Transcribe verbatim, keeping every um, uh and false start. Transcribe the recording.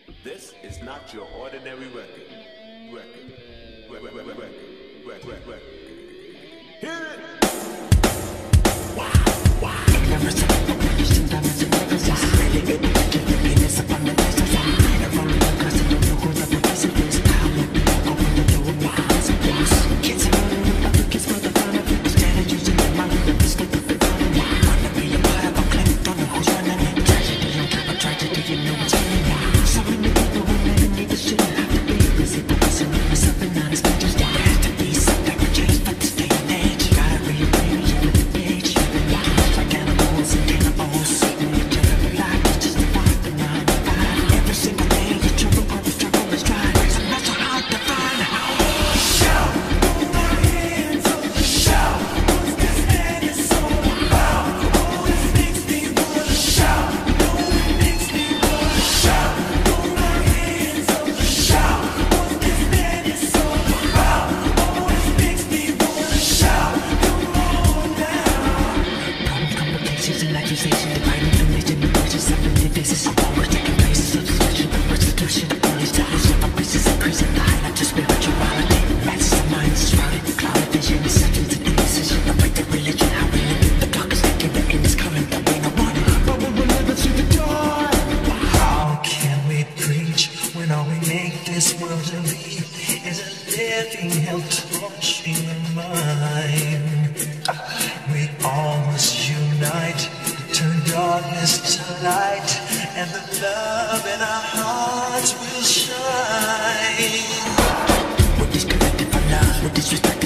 This is not your ordinary record. Record. Record. Record. Record. Record. Record. Record. Hear it! This world to leave is a living hell torching the mind. We all must unite, turn darkness to light, and the love in our hearts will shine. With this collective love, with this respect.